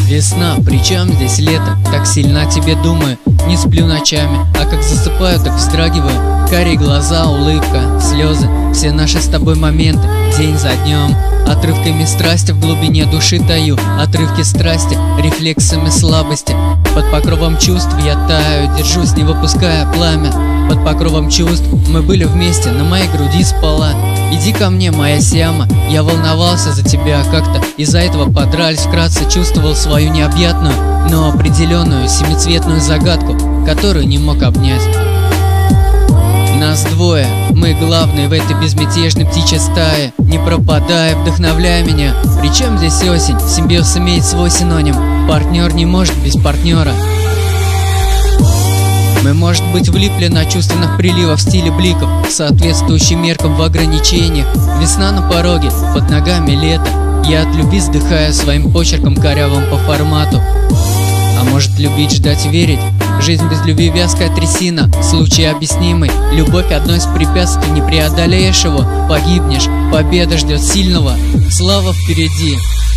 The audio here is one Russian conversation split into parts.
Весна, причем здесь лето? Так сильно о тебе думаю. Не сплю ночами, а как засыпаю, так вздрагиваю. Карие глаза, улыбка, слезы, все наши с тобой моменты, день за днем. Отрывками страсти в глубине души таю, отрывки страсти, рефлексами слабости. Под покровом чувств я таю, держусь, не выпуская пламя. Под покровом чувств мы были вместе, на моей груди спала. Иди ко мне, моя Сиама, я волновался за тебя как-то. Из-за этого подрались, вкратце чувствовал свою необъятную, но определенную семицветную загадку, которую не мог обнять. Нас двое, мы главные в этой безмятежной птичьей стае. Не пропадай, вдохновляй меня. Причем здесь осень, симбиоз имеет свой синоним. Партнер не может без партнера. Мы, может быть, влипли на чувственных приливах в стиле бликов, соответствующим меркам в ограничениях. Весна на пороге, под ногами лето. Я от любви вздыхаю своим почерком корявым по формату. А может, любить, ждать, верить? Жизнь без любви вязкая трясина, случай объяснимый. Любовь одно из препятствий, не преодолеешь его, погибнешь. Победа ждет сильного, слава впереди.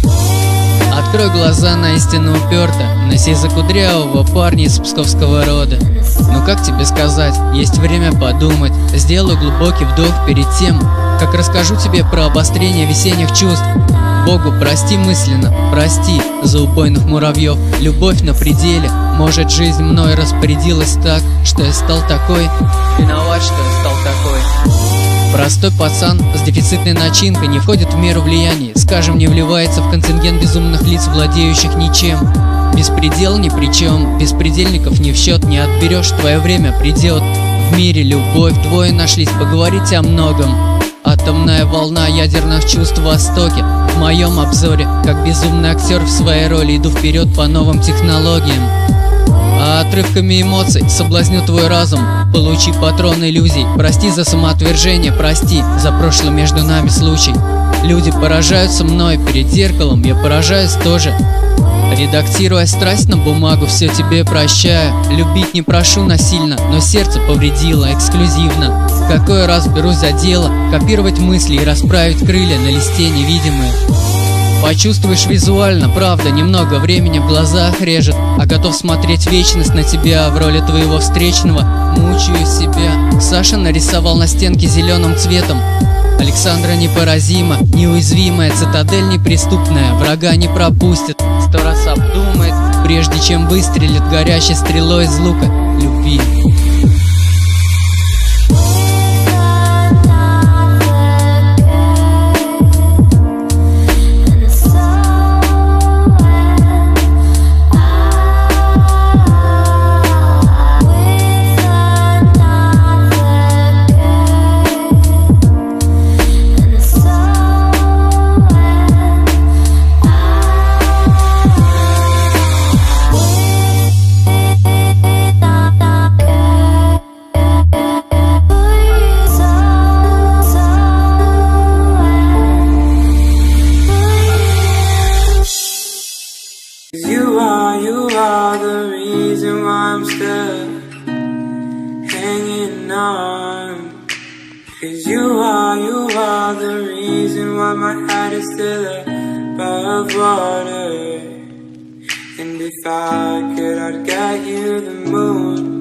Открой глаза, на истину уперто, носи за кудрявого парня из псковского рода. Ну как тебе сказать, есть время подумать. Сделаю глубокий вдох перед тем, как расскажу тебе про обострение весенних чувств. Богу прости мысленно, прости за убойных муравьев. Любовь на пределе, может, жизнь мной распорядилась так, что я стал такой. Виноват, что я стал такой. Простой пацан с дефицитной начинкой не входит в меру влияния, скажем, не вливается в контингент безумных лиц, владеющих ничем. Беспредел ни при чем, беспредельников ни в счет, не отберешь, твое время придет. В мире любовь, двое нашлись, поговорить о многом. Атомная волна ядерных чувств в Востоке. В моем обзоре, как безумный актер в своей роли, иду вперед по новым технологиям. А отрывками эмоций соблазню твой разум. Получи патрон иллюзий. Прости за самоотвержение, прости за прошлый между нами случай. Люди поражаются мной перед зеркалом, я поражаюсь тоже. Редактируя страсть на бумагу, все тебе прощаю. Любить не прошу насильно, но сердце повредило эксклюзивно. Какой раз берусь за дело, копировать мысли и расправить крылья на листе невидимые. Почувствуешь визуально, правда, немного времени в глазах режет, а готов смотреть вечность на тебя в роли твоего встречного. Мучаю себя. Саша нарисовал на стенке зеленым цветом. Александра непоразима, неуязвимая, цитадель неприступная, врага не пропустит. 100 раз обдумает, прежде чем выстрелит горящей стрелой из лука любви. You are the reason why I'm still hanging on. 'Cause you are the reason why my head is still above water. And if I could, I'd get you the moon.